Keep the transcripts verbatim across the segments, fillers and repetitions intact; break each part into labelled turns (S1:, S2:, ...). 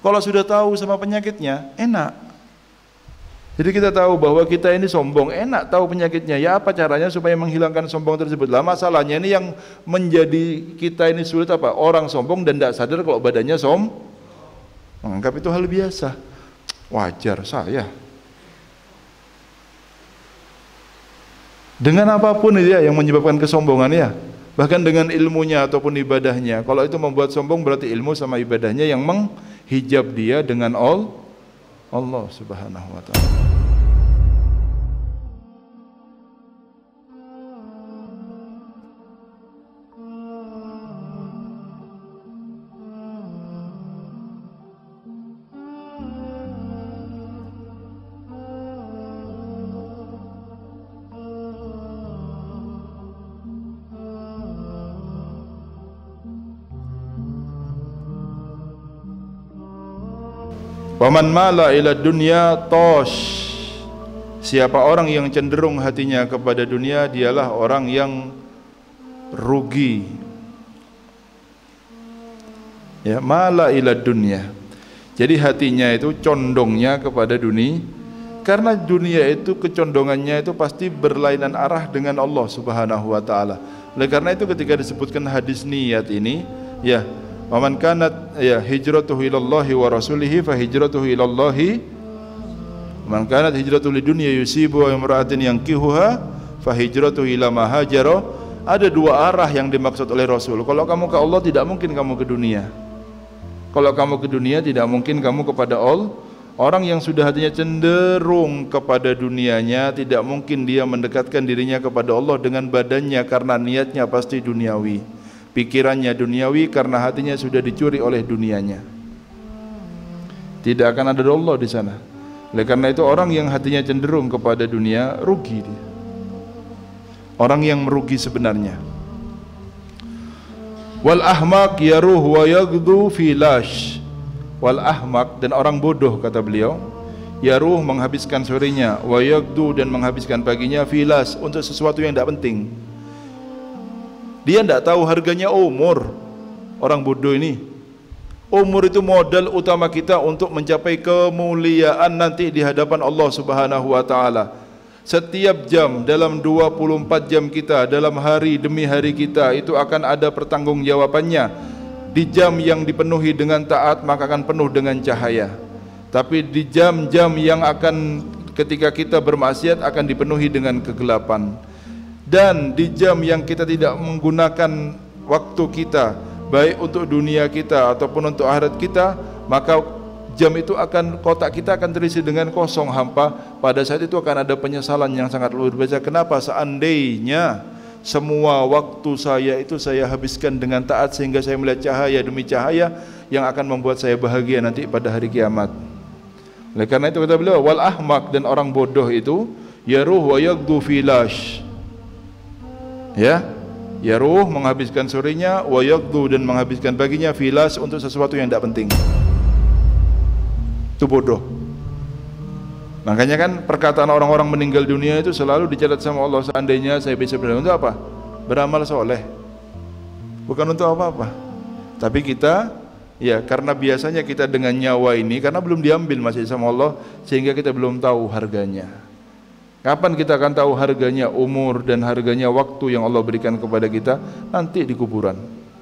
S1: Kalau sudah tahu sama penyakitnya, enak. Jadi kita tahu bahwa kita ini sombong, enak tahu penyakitnya. Ya apa caranya supaya menghilangkan sombong tersebut? Lah masalahnya ini yang menjadi kita ini sulit apa? Orang sombong dan tidak sadar kalau badannya som, menganggap itu hal biasa. Wajar saya. Dengan apapun itu ya yang menyebabkan kesombongan ya. Bahkan dengan ilmunya ataupun ibadahnya. Kalau itu membuat sombong berarti ilmu sama ibadahnya yang menghijab dia dengan all Allah Subhanahu wa taala. Waman mala ila dunya tosh. Siapa orang yang cenderung hatinya kepada dunia, dialah orang yang rugi. Ya, mala ila dunya. Jadi hatinya itu condongnya kepada dunia. Karena dunia itu kecondongannya itu pasti berlainan arah dengan Allah Subhanahu wa taala. Oleh karena itu ketika disebutkan hadis niat ini, ya waman kanat ya hijratuhu ilallahi wa rasulihi fa hijratuhu ilallahi man kanat hijratuhu lidunya yusibu wa imra'atin yankihuha fa hijratuhu ila ma hajara. Ada dua arah yang dimaksud oleh Rasul. Kalau kamu ke Allah tidak mungkin kamu ke dunia. Kalau kamu ke dunia tidak mungkin kamu kepada Allah. Orang yang sudah hatinya cenderung kepada dunianya, tidak mungkin dia mendekatkan dirinya kepada Allah dengan badannya karena niatnya pasti duniawi. Pikirannya duniawi karena hatinya sudah dicuri oleh dunianya. Tidak akan ada Allah di sana. Oleh karena itu orang yang hatinya cenderung kepada dunia rugi dia. Orang yang merugi sebenarnya. Wal ahmaq yaruh wa yaghdu fi lash. Wal ahmaq dan orang bodoh kata beliau, yaruh menghabiskan sorenya, wa yaghdu dan menghabiskan paginya fi lash untuk sesuatu yang tidak penting. Dia tidak tahu harganya umur. Orang bodoh ini, umur itu modal utama kita untuk mencapai kemuliaan nanti di hadapan Allah Subhanahu wa taala. Setiap jam dalam dua puluh empat jam kita, dalam hari demi hari kita, itu akan ada pertanggungjawabannya. Di jam yang dipenuhi dengan taat maka akan penuh dengan cahaya. Tapi di jam-jam yang akan ketika kita bermaksiat akan dipenuhi dengan kegelapan. Dan di jam yang kita tidak menggunakan waktu kita baik untuk dunia kita ataupun untuk akhirat kita, maka jam itu akan, kotak kita akan terisi dengan kosong hampa. Pada saat itu akan ada penyesalan yang sangat luar biasa. Kenapa? Seandainya semua waktu saya itu saya habiskan dengan taat sehingga saya melihat cahaya demi cahaya yang akan membuat saya bahagia nanti pada hari kiamat. Oleh karena itu kata beliau, wal ahmaq dan orang bodoh itu yaruh wa yaghdu fi lash. Ya, yaruh menghabiskan sorenya, wa yaghdu dan menghabiskan paginya filas untuk sesuatu yang tidak penting. Itu bodoh. Makanya kan perkataan orang-orang meninggal dunia itu selalu dicatat sama Allah, seandainya saya bisa beramal untuk apa? Beramal soleh. Bukan untuk apa-apa. Tapi kita ya karena biasanya kita dengan nyawa ini karena belum diambil masih sama Allah, sehingga kita belum tahu harganya. Kapan kita akan tahu harganya umur dan harganya waktu yang Allah berikan kepada kita? Nanti di kuburan.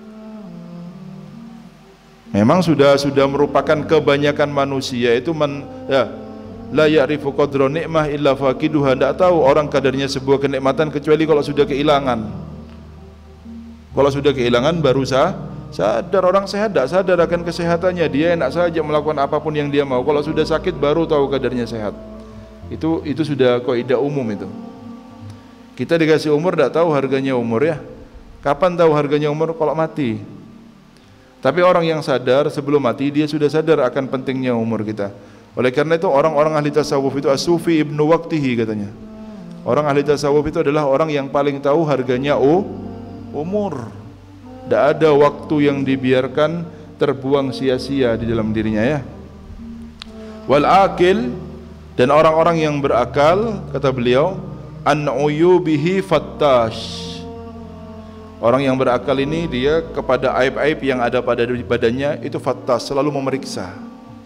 S1: Memang sudah sudah merupakan kebanyakan manusia itu man, ya, la ya'rifu qadra ni'mah illa faqiduha. Tidak tahu orang kadarnya sebuah kenikmatan kecuali kalau sudah kehilangan. Kalau sudah kehilangan baru sah, sadar. Orang sehat tidak sadar akan kesehatannya, dia enak saja melakukan apapun yang dia mau. Kalau sudah sakit baru tahu kadarnya sehat. Itu itu sudah kaidah umum itu. Kita dikasih umur tidak tahu harganya umur ya. Kapan tahu harganya umur? Kalau mati. Tapi orang yang sadar sebelum mati dia sudah sadar akan pentingnya umur kita. Oleh karena itu orang-orang ahli tasawuf itu as-sufi ibnu waqtihi katanya. Orang ahli tasawuf itu adalah orang yang paling tahu harganya oh, umur. Tidak ada waktu yang dibiarkan terbuang sia-sia di dalam dirinya ya. Wal aqil dan orang-orang yang berakal kata beliau an uyubihi fattash. Orang yang berakal ini dia kepada aib-aib yang ada pada badannya itu fattash, selalu memeriksa.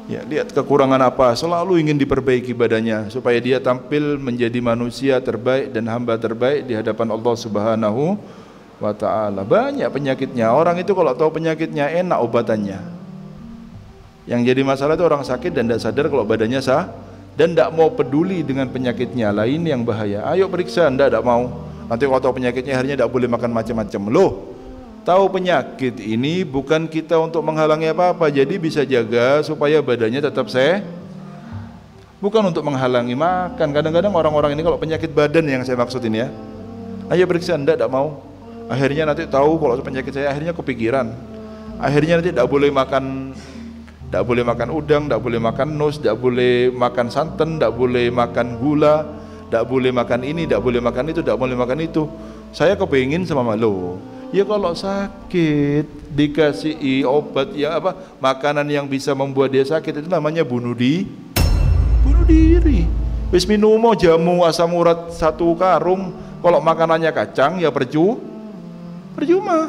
S1: Ya, lihat kekurangan apa, selalu ingin diperbaiki badannya supaya dia tampil menjadi manusia terbaik dan hamba terbaik di hadapan Allah Subhanahu wa ta'ala. Banyak penyakitnya. Orang itu kalau tahu penyakitnya enak obatannya. Yang jadi masalah itu orang sakit dan tidak sadar kalau badannya sah dan tidak mau peduli dengan penyakitnya. Lain yang bahaya. Ayo periksa, tidak tidak mau. Nanti kalau tahu penyakitnya akhirnya tidak boleh makan macam-macam. Loh, tahu penyakit ini bukan kita untuk menghalangi apa-apa, jadi bisa jaga supaya badannya tetap sehat, bukan untuk menghalangi makan. Kadang-kadang orang-orang ini kalau penyakit badan yang saya maksud ini ya, ayo periksa, enggak, enggak mau. Akhirnya nanti tahu kalau penyakit saya, akhirnya kepikiran. Akhirnya nanti enggak boleh makan, enggak boleh makan udang, enggak boleh makan nus, enggak boleh makan santan, enggak boleh makan gula, enggak boleh makan ini, enggak boleh makan itu, enggak boleh makan itu. Saya kepingin sama lo. Ya kalau sakit dikasih obat yang apa, makanan yang bisa membuat dia sakit, itu namanya bunuh di bunuh diri. Wis minum jamu asam urat satu karung, kalau makanannya kacang ya percu percuma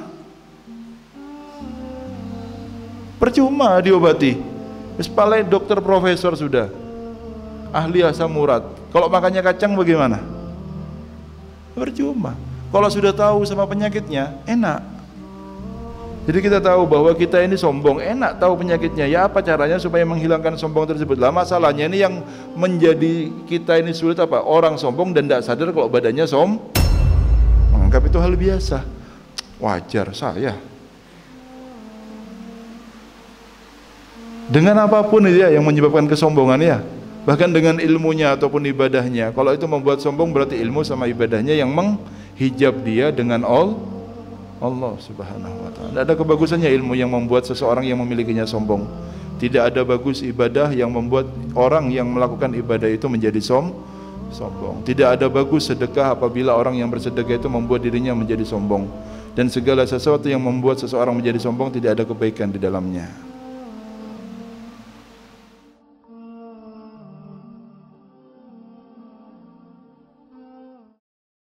S1: percuma diobati. Wis pale dokter profesor sudah ahli asam urat, kalau makannya kacang bagaimana? Percuma. Kalau sudah tahu sama penyakitnya, enak. Jadi kita tahu bahwa kita ini sombong, enak tahu penyakitnya. Ya apa caranya supaya menghilangkan sombong tersebut? Lah masalahnya ini yang menjadi kita ini sulit apa? Orang sombong dan tidak sadar kalau badannya som, menganggap itu hal biasa. Wajar saya. Dengan apapun ya yang menyebabkan kesombongan ya, bahkan dengan ilmunya ataupun ibadahnya. Kalau itu membuat sombong berarti ilmu sama ibadahnya yang menghijab dia dengan all Allah Subhanahu wa ta'ala. Tidak ada kebagusannya ilmu yang membuat seseorang yang memilikinya sombong. Tidak ada bagus ibadah yang membuat orang yang melakukan ibadah itu menjadi som sombong. Tidak ada bagus sedekah apabila orang yang bersedekah itu membuat dirinya menjadi sombong. Dan segala sesuatu yang membuat seseorang menjadi sombong tidak ada kebaikan di dalamnya.